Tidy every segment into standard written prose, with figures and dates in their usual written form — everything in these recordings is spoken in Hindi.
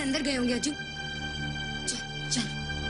अंदर गए होंगे अज्जू। चल चल।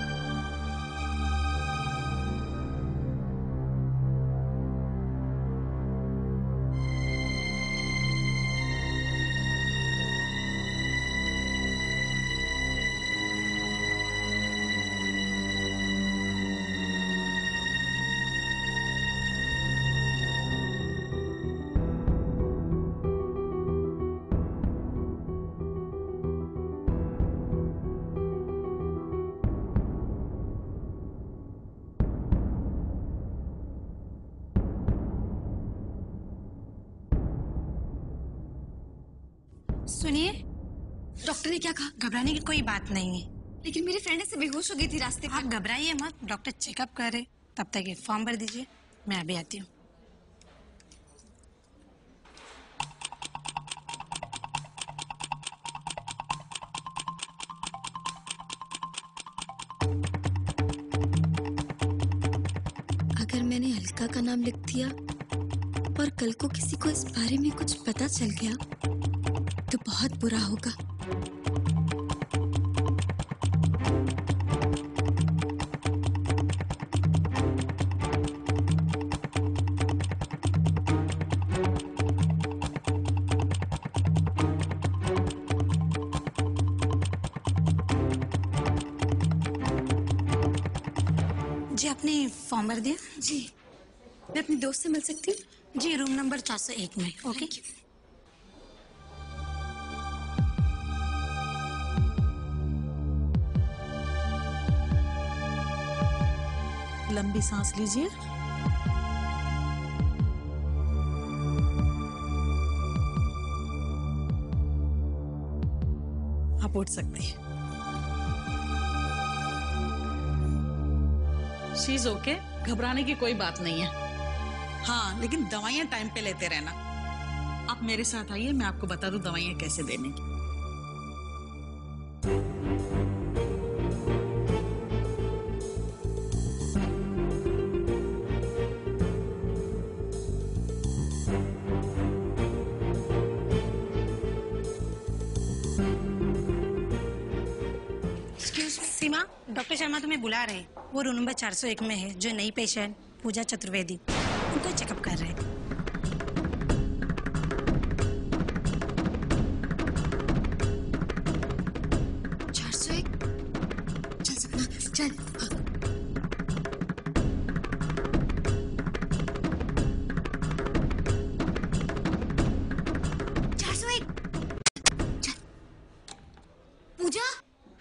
सुनिए, डॉक्टर ने क्या कहा? घबराने की कोई बात नहीं है। लेकिन मेरी फ्रेंड ऐसे बेहोश हो गई थी रास्ते पर। आप घबराइए मत, डॉक्टर चेकअप कर रहे। तब तक ये फॉर्म भर दीजिए, मैं अभी आती हूँ। अगर मैंने अलका का नाम लिख दिया और कल को किसी को इस बारे में कुछ पता चल गया तो बहुत बुरा होगा। जी, आपने फॉर्म भर दिया? जी, मैं अपनी दोस्त से मिल सकती हूँ? जी, रूम नंबर 401 में। ओके। लंबी सांस लीजिए। आप उठ सकती हैं। शीज ओके, घबराने की कोई बात नहीं है। हाँ, लेकिन दवाइयाँ टाइम पे लेते रहना। आप मेरे साथ आइए, मैं आपको बता दूं दवाइयाँ कैसे देने की। सीमा, डॉक्टर शर्मा तुम्हें बुला रहे हैं। वो रूम नंबर 401 में है। जो नई पेशेंट पूजा चतुर्वेदी, उनको चेकअप कर रहे हैं। चल सपना, चल। पूजा,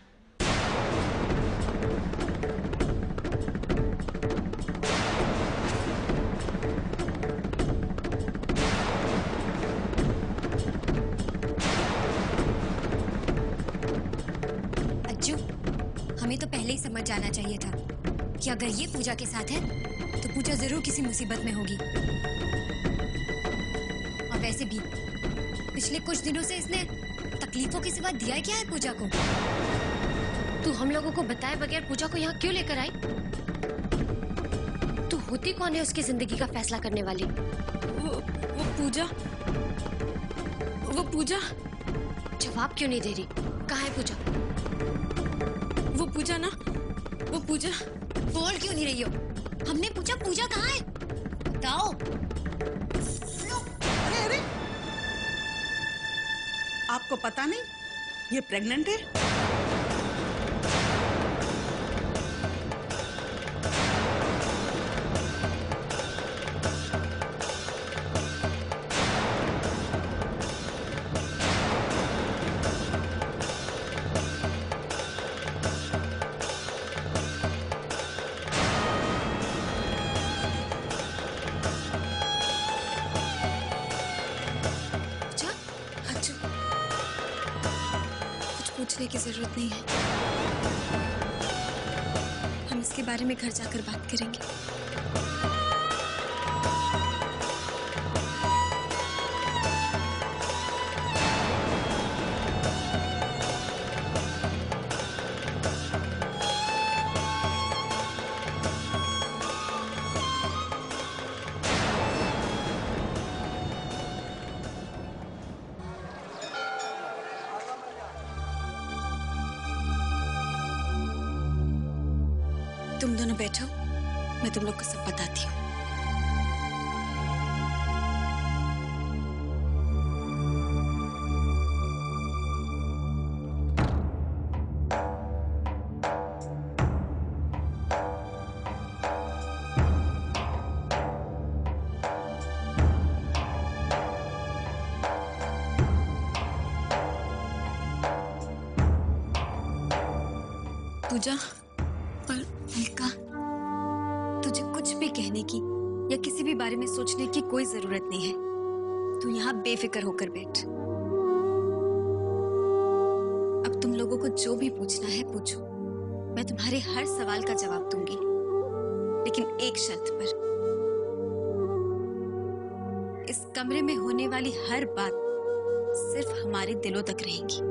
अज्जू, हमें तो पहले ही समझ जाना चाहिए था कि अगर ये पूजा के साथ है तो पूजा जरूर किसी मुसीबत में होगी। और वैसे भी पिछले कुछ दिनों से इसने तकलीफों के सिवा दिया क्या है पूजा को? तू हम लोगों को बताए बगैर पूजा को यहाँ क्यों लेकर आई? तू होती कौन है उसकी जिंदगी का फैसला करने वाली? वो पूजा, वो पूजा। जवाब क्यों नहीं दे रही? कहाँ है पूजा? वो पूजा ना, वो पूजा। बोल क्यों नहीं रही हो? हमने पूछा पूजा कहाँ है, बताओ। अरे अरे, आपको पता नहीं ये प्रेग्नेंट है? पूछने की जरूरत नहीं है, हम इसके बारे में घर जाकर बात करेंगे। तुम दोनों बैठो, मैं तुम लोग को सब बताती हूँ। पूजा और अलका, तुझे कुछ भी कहने की या किसी भी बारे में सोचने की कोई जरूरत नहीं है। तू यहाँ बेफिक्र होकर बैठ। अब तुम लोगों को जो भी पूछना है पूछो, मैं तुम्हारे हर सवाल का जवाब दूंगी, लेकिन एक शर्त पर। इस कमरे में होने वाली हर बात सिर्फ हमारे दिलों तक रहेंगी।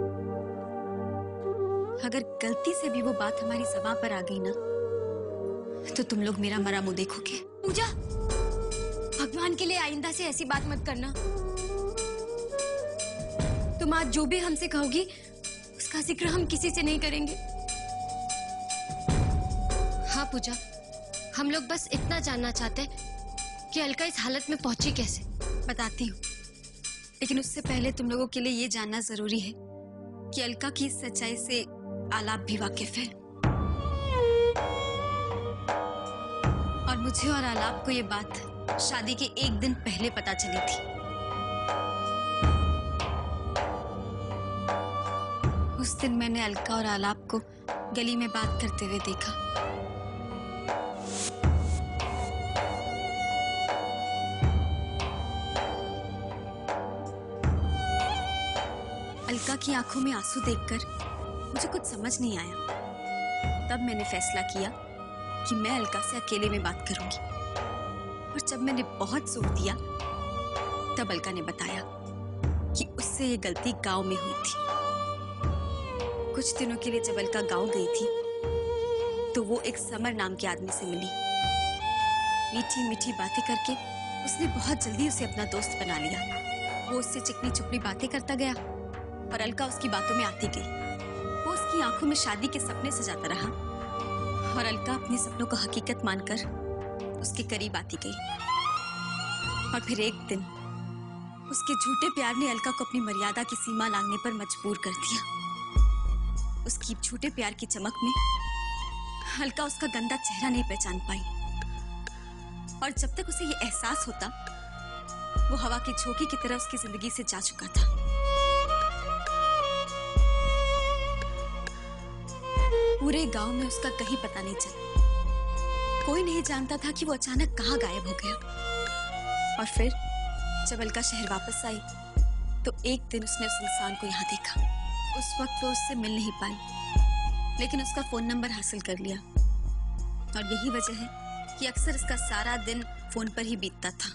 अगर गलती से भी वो बात हमारी ज़बान पर आ गई ना, तो तुम लोग मेरा मरा मुंह देखोगे। पूजा, भगवान के लिए आइंदा से ऐसी बात मत करना। तुम आज जो भी हमसे कहोगी उसका जिक्र हम किसी से नहीं करेंगे। हाँ पूजा, हम लोग बस इतना जानना चाहते हैं कि अलका इस हालत में पहुंची कैसे। बताती हूँ, लेकिन उससे पहले तुम लोगों के लिए ये जानना जरूरी है कि अलका की इस सच्चाई से आलाप भी वाकिफ है, और मुझे और आलाप को ये बात शादी के एक दिन पहले पता चली थी। उस दिन मैंने अलका और आलाप को गली में बात करते हुए देखा। अलका की आंखों में आंसू देखकर मुझे कुछ समझ नहीं आया। तब मैंने फैसला किया कि मैं अलका से अकेले में बात करूंगी, और जब मैंने बहुत जोर दिया तब अलका ने बताया कि उससे ये गलती गांव में हुई थी। कुछ दिनों के लिए जब अलका गांव गई थी तो वो एक समर नाम के आदमी से मिली। मीठी मीठी बातें करके उसने बहुत जल्दी उसे अपना दोस्त बना लिया। वो उससे चिकनी चुपड़ी बातें करता गया और अलका उसकी बातों में आती गई। वो उसकी आंखों में शादी के सपने सजाता रहा, और अलका अपने सपनों को हकीकत मानकर उसके करीब आती गई। और फिर एक दिन उसके झूठे प्यार ने अलका को अपनी मर्यादा की सीमा लांघने पर मजबूर कर दिया। उसकी झूठे प्यार की चमक में अलका उसका गंदा चेहरा नहीं पहचान पाई, और जब तक उसे ये एहसास होता, वो हवा की झोंके की तरह उसकी जिंदगी से जा चुका था। पूरे गांव में उसका कहीं पता नहीं चला। कोई नहीं जानता था कि वो अचानक कहां गायब हो गया। और फिर जब अलका शहर वापस आई तो एक दिन उसने उस इंसान को यहाँ देखा। उस वक्त वो उससे मिल नहीं पाई, लेकिन उसका फोन नंबर हासिल कर लिया, और यही वजह है कि अक्सर उसका सारा दिन फोन पर ही बीतता था।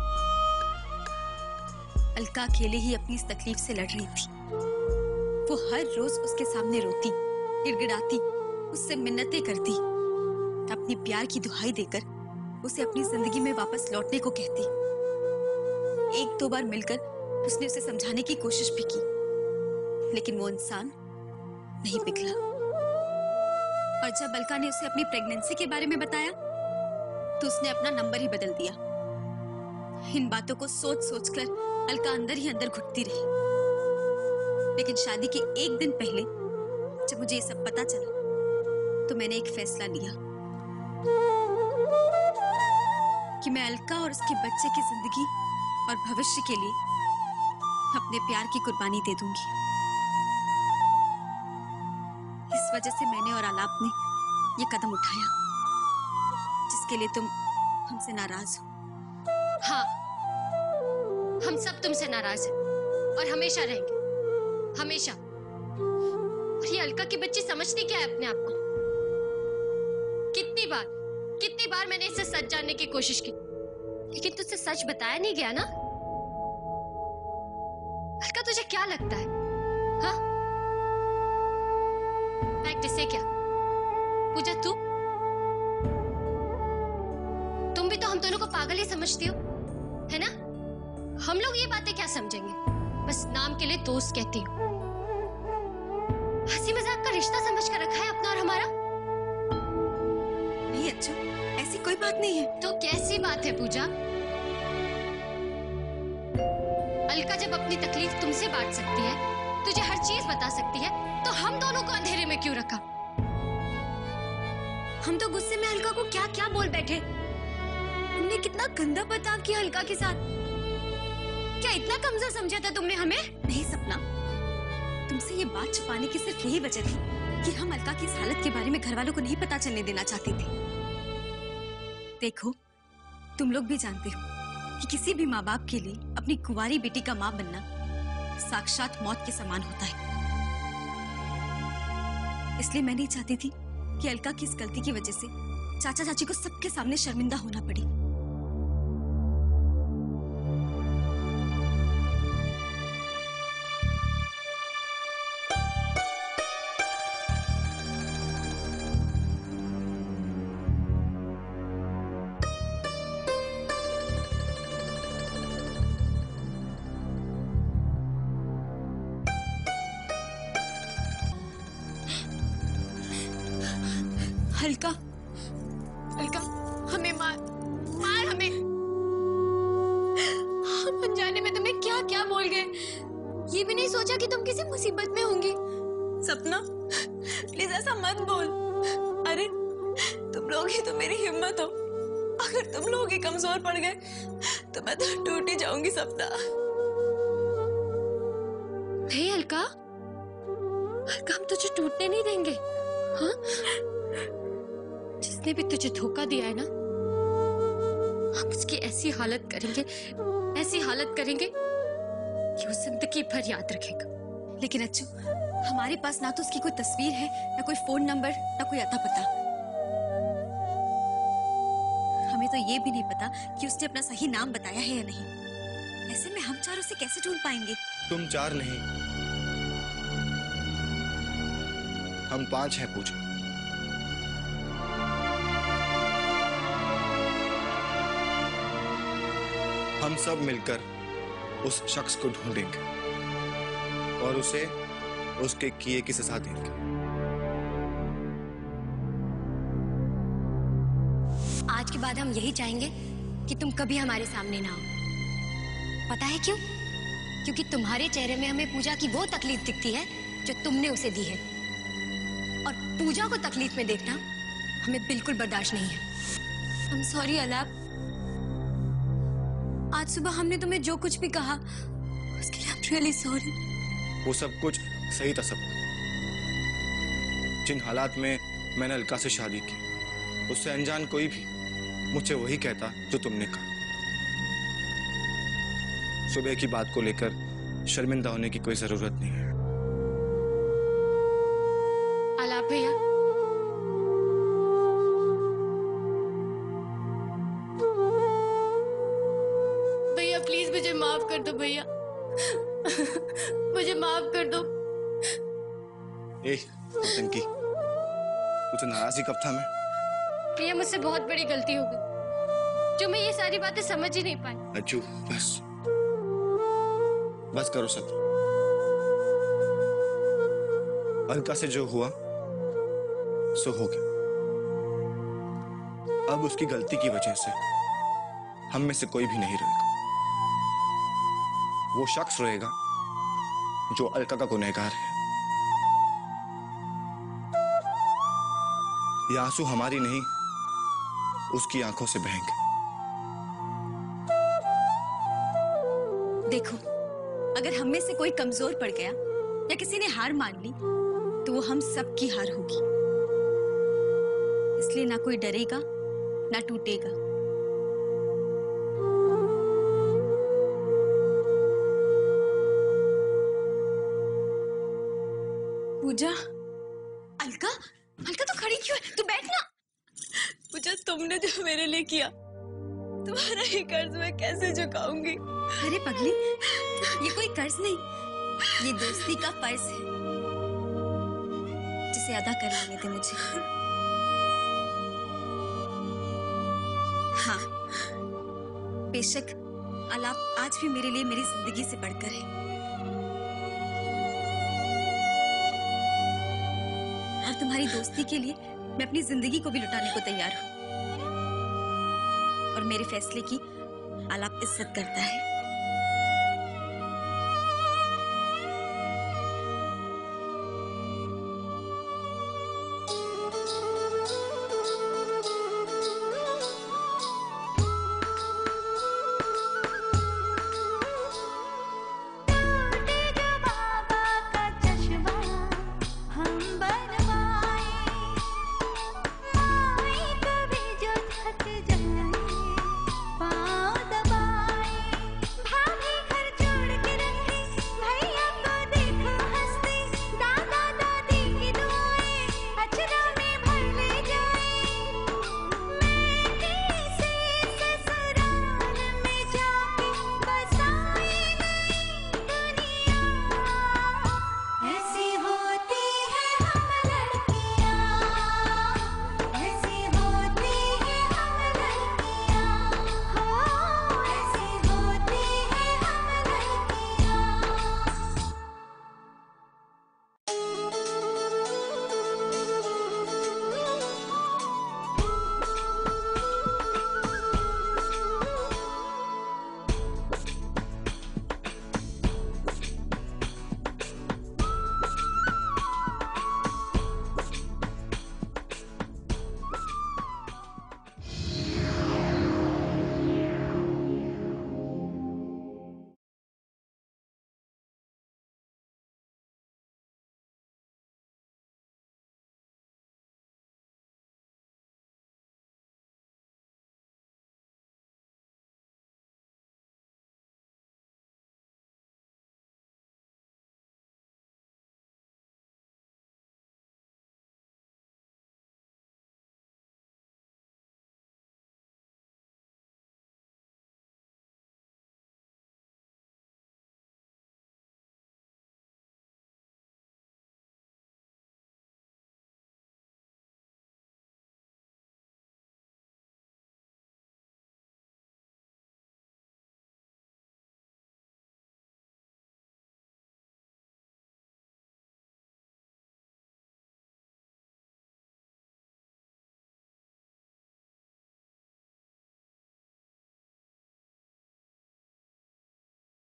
अलका अकेले ही अपनी इस तकलीफ से लड़ रही थी। वो हर रोज उसके सामने रोती, गिड़गिड़ाती, उससे मिन्नतें करती, अपनी प्यार की दुहाई देकर उसे अपनी जिंदगी में वापस लौटने को कहती। एक दो बार मिलकर उसने उसे समझाने की कोशिश भी की, लेकिन वो इंसान नहीं पिघला। और जब अलका ने उसे अपनी प्रेगनेंसी के बारे में बताया तो उसने अपना नंबर ही बदल दिया। इन बातों को सोच सोचकर अलका अंदर ही अंदर घुटती रही। लेकिन शादी के एक दिन पहले जब मुझे ये सब पता चला तो मैंने एक फैसला लिया कि मैं अलका और उसके बच्चे की जिंदगी और भविष्य के लिए अपने प्यार की कुर्बानी दे दूंगी। इस वजह से मैंने और आलाप ने ये कदम उठाया, जिसके लिए तुम हमसे नाराज हो। हाँ, हम सब तुमसे नाराज हैं और हमेशा रहेंगे, हमेशा। और ये अलका की बच्ची समझती क्या है अपने आप को? कितनी बार मैंने इसे सच जानने की कोशिश की, लेकिन तुझसे सच बताया नहीं गया ना। अलका, तुझे क्या लगता है? हाँ, फैक्ट इसे क्या? पूजा, तुम भी तो हम दोनों को पागल ही समझती हो, है ना? हम लोग ये बातें क्या समझेंगे? बस नाम के लिए दोस्त कहती हूँ। हंसी मजाक का रिश्ता समझ कर रखा है अपना और हमारा। अच्छू, ऐसी कोई बात नहीं है। तो कैसी बात है पूजा? अलका जब अपनी तकलीफ तुमसे बांट सकती है, तुझे हर चीज बता सकती है, तो हम दोनों को अंधेरे में क्यों रखा? हम तो गुस्से में अलका को क्या क्या बोल बैठे। तुमने कितना गंदा बर्ताव किया अलका के साथ। क्या इतना कमजोर समझा था तुमने हमें? नहीं सपना, तुमसे ये बात छुपाने की सिर्फ यही वजह थी कि हम अलका की इस हालत के बारे में घर वालों को नहीं पता चलने देना चाहते थे। देखो, तुम लोग भी जानते हो कि किसी भी माँ बाप के लिए अपनी कुंवारी बेटी का माँ बनना साक्षात मौत के समान होता है। इसलिए मैं नहीं चाहती थी कि अलका की इस गलती की वजह से चाचा चाची को सबके सामने शर्मिंदा होना पड़े। अलका, अलका, हमें मार हमें। हम अनजाने में तुम्हें क्या क्या बोल गए। ये भी नहीं सोचा कि तुम किसी मुसीबत में होंगी। सपना, प्लीज ऐसा मत बोल। अरे तुम लोग ही तो मेरी हिम्मत हो। अगर तुम लोग ही कमजोर पड़ गए तो मैं तो टूट ही जाऊंगी सपना। नहीं अलका, अलका हम तुझे टूटने नहीं देंगे। हाँ? जिसने भी तुझे धोखा दिया है ना, हम उसकी ऐसी हालत करेंगे कि वो जिंदगी भर याद रखेगा। लेकिन अच्छू, हमारे पास ना तो उसकी कोई तस्वीर है, ना कोई फोन नंबर, ना कोई अता पता। हमें तो ये भी नहीं पता कि उसने अपना सही नाम बताया है या नहीं। ऐसे में हम चार उसे कैसे ढूंढ पाएंगे? तुम चार नहीं, हम 5 हैं पूजा। हम सब मिलकर उस शख्स को ढूंढेंगे और उसे उसके किए की सजा देंगे। आज के बाद हम यही चाहेंगे कि तुम कभी हमारे सामने ना हो। पता है क्यों? क्योंकि तुम्हारे चेहरे में हमें पूजा की वो तकलीफ दिखती है जो तुमने उसे दी है, और पूजा को तकलीफ में देखना हमें बिल्कुल बर्दाश्त नहीं है। I'm sorry अलाप। आज सुबह हमने तुम्हें जो कुछ भी कहा उसके लिए I'm really sorry। वो सब कुछ सही था सब। जिन हालात में मैंने अलका से शादी की, उससे अनजान कोई भी मुझसे वही कहता जो तुमने कहा। सुबह की बात को लेकर शर्मिंदा होने की कोई जरूरत नहीं है। आलाप भैया, भैया प्लीज मुझे माफ कर दो भैया। मुझे माफ कर दो। ए नौटंकी, तुझे नाराजगी कब था? मैं भैया मुझसे बहुत बड़ी गलती हो गई, जो मैं ये सारी बातें समझ ही नहीं पाई। अज्जू, बस करो सब। अलका से जो हुआ सो हो गया। अब उसकी गलती की वजह से हम में से कोई भी नहीं रहेगा। वो शख्स रहेगा जो अलका का गुनहगार है। ये आंसू हमारी नहीं, उसकी आंखों से बहेंगे। देखो, अगर हम में से कोई कमजोर पड़ गया या किसी ने हार मान ली तो वो हम सब की हार होगी। इसलिए ना कोई डरेगा ना टूटेगा। पूजा, अलका, अलका तो खड़ी क्यों है? तू बैठ ना। पूजा तुमने जो मेरे लिए किया, तुम्हारा ये कर्ज मैं कैसे चुकाऊंगी? अरे पगली, ये कोई कर्ज नहीं, ये दोस्ती का फर्ज है जिसे अदा कर लेने दे मुझे। हाँ, बेशक आलाप आज भी मेरे लिए मेरी जिंदगी से बढ़कर है, और तुम्हारी दोस्ती के लिए मैं अपनी जिंदगी को भी लुटाने को तैयार हूँ। और मेरे फैसले की आलाप इज्जत करता है।